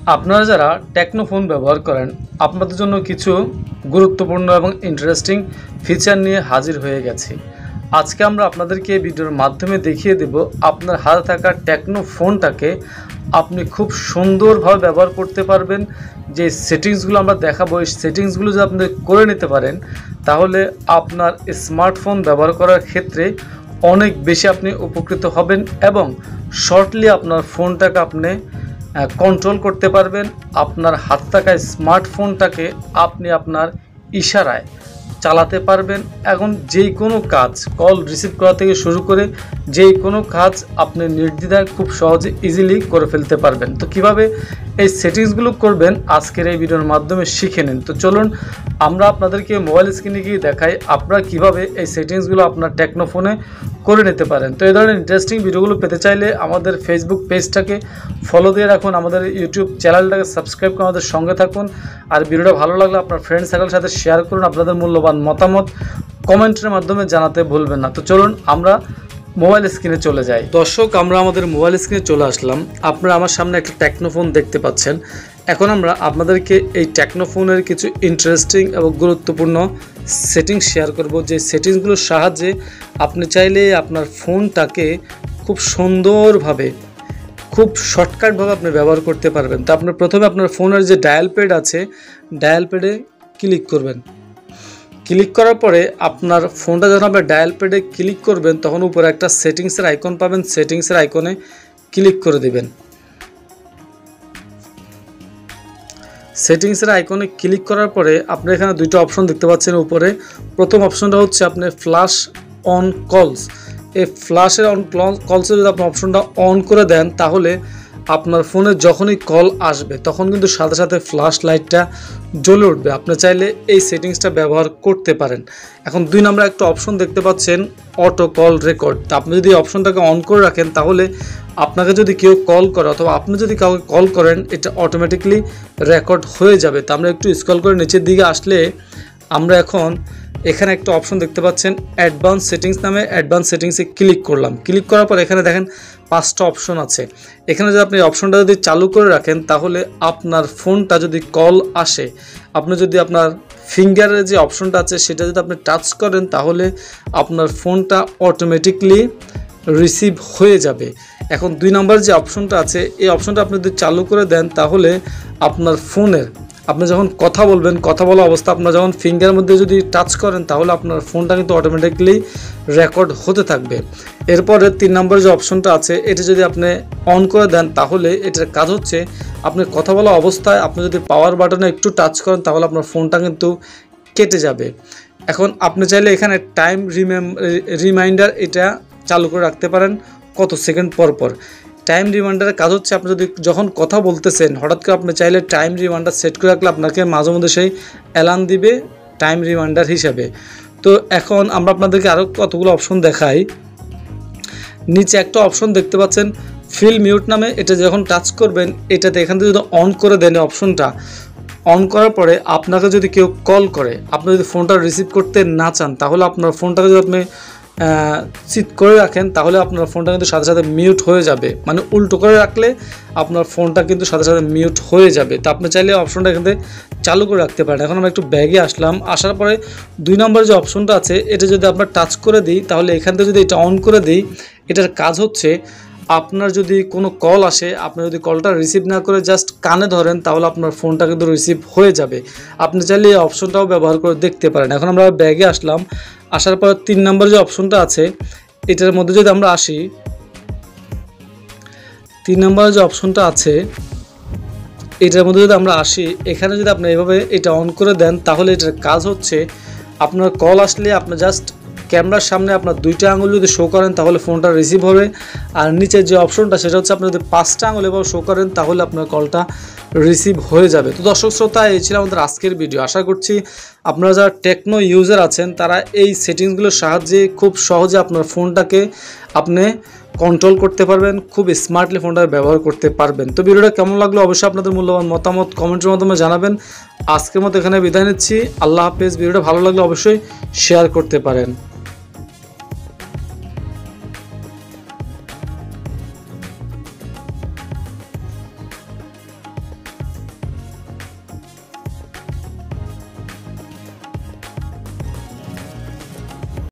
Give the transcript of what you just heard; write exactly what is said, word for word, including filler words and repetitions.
আপনারা যারা techno phone ব্যবহার করেন আপনাদের জন্য কিছু গুরুত্বপূর্ণ এবং ইন্টারেস্টিং ফিচার নিয়ে হাজির হয়ে গেছি। আজকে আমরা আপনাদেরকে ভিডিওর মাধ্যমে দেখিয়ে দেব আপনার হাতে থাকা টেকনো ফোনটাকে আপনি খুব সুন্দরভাবে ব্যবহার করতে পারবেন। যে সেটিংসগুলো আমরা দেখাবো এই সেটিংসগুলো যদি আপনি করে নিতে পারেন তাহলে আপনার স্মার্টফোন ব্যবহার করার ক্ষেত্রে অনেক বেশি আপনি উপকৃত হবেন এবং শর্টলি আপনার ফোনটাকে আপনি কন্ট্রোল করতে পারবেন। আপনার হাত থাকা স্মার্টফোনটাকে আপনি আপনার ইশারায় চালাতে পারবেন। এখন যেই কোনো কাজ কল রিসিভ করা থেকে শুরু করে যেই কোনো কাজ আপনি নির্দ্বিধায় খুব সহজে ইজিলি করে ফেলতে পারবেন। তো কিভাবে এই সেটিংসগুলো করবেন আজকের এই ভিডিওর মাধ্যমে শিখে নিন। তো চলুন আমরা আপনাদেরকে মোবাইল স্ক্রিনে গিয়ে দেখাই আপনারা কিভাবে এই সেটিংসগুলো আপনার টেকনো ফোনে করে নিতে পারেন। তো এই ধরনের ইন্টারেস্টিং ভিডিওগুলো পেতে চাইলে আমাদের ফেসবুক পেজটাকে ফলো দিয়ে রাখুন, আমাদের ইউটিউব চ্যানেলটাকে সাবস্ক্রাইব করে আমাদের সঙ্গে থাকুন। আর ভিডিওটা ভালো লাগলে আপনার ফ্রেন্ড সার্কেলের সাথে শেয়ার করুন। আপনাদের মূল্যবান মতামত কমেন্টের মাধ্যমে জানাতে ভুলবেন না। তো চলুন আমরা মোবাইল স্ক্রিনে চলে যাই। দর্শক, আমরা আমাদের মোবাইল স্ক্রিনে চলে আসলাম। আপনারা আমার সামনে একটা টেকনো ফোন দেখতে পাচ্ছেন। এখন আমরা আপনাদেরকে এই টেকনো ফোনের কিছু ইন্টারেস্টিং এবং গুরুত্বপূর্ণ সেটিংস শেয়ার করব, যে সেটিংসগুলোর সাহায্যে আপনি চাইলে আপনার ফোনটাকে খুব সুন্দরভাবে খুব শর্টকাটভাবে আপনি ব্যবহার করতে পারবেন। তো আপনার প্রথমে আপনার ফোনের যে ডায়াল প্যাড আছে ডায়াল প্যাডে ক্লিক করবেন। ক্লিক করার পরে আপনার ফোনটা যখন আপনি ডায়াল প্যাডে ক্লিক করবেন তখন উপরে একটা সেটিংসের আইকন পাবেন, সেটিংসের আইকনে ক্লিক করে দেবেন। সেটিংসের আইকনে ক্লিক করার পরে আপনি এখানে দুইটা অপশন দেখতে পাচ্ছেন উপরে। প্রথম অপশনটা হচ্ছে আপনি ফ্ল্যাশ অন কলস। এই ফ্ল্যাশের অন কলসে যদি আপনি অপশনটা অন করে দেন তাহলে আপনার ফোনে যখনই কল আসবে তখন কিন্তু সাথে সাথে ফ্ল্যাশ লাইটটা জ্বলে উঠবে। আপনি চাইলে এই সেটিংসটা ব্যবহার করতে পারেন। এখন দুই নম্বর একটা অপশন দেখতে পাচ্ছেন অটো কল রেকর্ড। তা আপনি যদি অপশনটাকে অন করে রাখেন তাহলে আপনাকে যদি কেউ কল করে অথবা আপনি যদি কাউকে কল করেন এটা অটোমেটিকলি রেকর্ড হয়ে যাবে। তা আমরা একটু স্ক্রল করে নিচের দিকে আসলে আমরা এখন এখানে একটা অপশন দেখতে পাচ্ছেন অ্যাডভান্স সেটিংস নামে। অ্যাডভান্স সেটিংসে ক্লিক করলাম। ক্লিক করার পর এখানে দেখেন পাঁচটা অপশন আছে। এখানে যদি আপনি অপশনটা যদি চালু করে রাখেন তাহলে আপনার ফোনটা যদি কল আসে আপনি যদি আপনার ফিঙ্গারের যে অপশনটা আছে সেটা যদি আপনি টাচ করেন তাহলে আপনার ফোনটা অটোমেটিকলি রিসিভ হয়ে যাবে। এখন দুই নম্বর যে অপশনটা আছে এই অপশনটা আপনি যদি চালু করে দেন তাহলে আপনার ফোনের আপনি যখন কথা বলবেন কথা বলা অবস্থা আপনার যখন ফিঙ্গারের মধ্যে যদি টাচ করেন তাহলে আপনার ফোনটা কিন্তু অটোমেটিকলি রেকর্ড হতে থাকবে। এরপরে তিন নম্বর যে অপশনটা আছে এটা যদি আপনি অন করে দেন তাহলে এটার কাজ হচ্ছে আপনি কথা বলা অবস্থায় আপনি যদি পাওয়ার বাটনে একটু টাচ করেন তাহলে আপনার ফোনটা কিন্তু কেটে যাবে। এখন আপনি চাইলে এখানে টাইম রিমেম রিমাইন্ডার এটা চালু করে রাখতে পারেন কত সেকেন্ড পর পর। টাইম রিমাইন্ডারের কাজ হচ্ছে আপনি যদি যখন কথা বলতেছেন হঠাৎ করে আপনি চাইলে টাইম রিমাইন্ডার সেট করে রাখলে আপনাকে মাঝে মধ্যে সেই অ্যালার্ম দিবে টাইম রিমাইন্ডার হিসাবে। তো এখন আমরা আপনাদেরকে আরও কতগুলো অপশন দেখাই। নিচে একটা অপশন দেখতে পাচ্ছেন ফিল মিউট নামে। এটা যখন টাচ করবেন এটাতে এখান থেকে যদি অন করে দেন অপশনটা অন করার পরে আপনাকে যদি কেউ কল করে আপনি যদি ফোনটা রিসিভ করতে না চান তাহলে আপনার ফোনটাকে যদি আপনি চিট করে রাখেন তাহলে আপনার ফোনটা কিন্তু সাথে সাথে মিউট হয়ে যাবে। মানে উল্টো করে রাখলে আপনার ফোনটা কিন্তু সাথে সাথে মিউট হয়ে যাবে। তো আপনি চাইলে অপশনটা এখান থেকে চালু করে রাখতে পারেন। এখন আমরা একটু ব্যাগে আসলাম। আসার পরে দুই নম্বর যে অপশনটা আছে এটা যদি আমরা টাচ করে দিই তাহলে এখান থেকে যদি এটা অন করে দিই এটার কাজ হচ্ছে আপনার যদি কোনো কল আসে আপনি যদি কলটা রিসিভ না করে জাস্ট কানে ধরেন তাহলে আপনার ফোনটা কিন্তু রিসিভ হয়ে যাবে। আপনি চাইলে এই অপশনটাও ব্যবহার করে দেখতে পারেন। এখন আমরা ব্যাগে আসলাম। আসার পর তিন নম্বর যে অপশনটা আছে এটার মধ্যে যদি আমরা আসি তিন নম্বর যে অপশনটা আছে এটার মধ্যে যদি আমরা আসি এখানে যদি আপনি এভাবে এটা অন করে দেন তাহলে এটার কাজ হচ্ছে আপনার কল আসলে আপনি জাস্ট ক্যামেরার সামনে আপনার দুইটা আঙুল যদি শো করেন তাহলে ফোনটা রিসিভ হবে। আর নিচের যে অপশনটা সেটা হচ্ছে আপনি যদি পাঁচটা আঙুল এভাবে শো করেন তাহলে আপনার কলটা রিসিভ হয়ে যাবে। তো দর্শক শ্রোতা এই ছিল আমাদের আজকের ভিডিও। আশা করছি আপনারা যারা টেকনো ইউজার আছেন তারা এই সেটিংসগুলোর সাহায্যে খুব সহজে আপনার ফোনটাকে আপনি কন্ট্রোল করতে পারবেন, খুব স্মার্টলি ফোনটা ব্যবহার করতে পারবেন। তো ভিডিওটা কেমন লাগলো অবশ্যই আপনাদের মূল্যবান মতামত কমেন্টের মাধ্যমে জানাবেন। আজকের মতো এখানে বিদায় নিচ্ছি। আল্লাহ হাফেজ। ভিডিওটা ভালো লাগলে অবশ্যই শেয়ার করতে পারেন।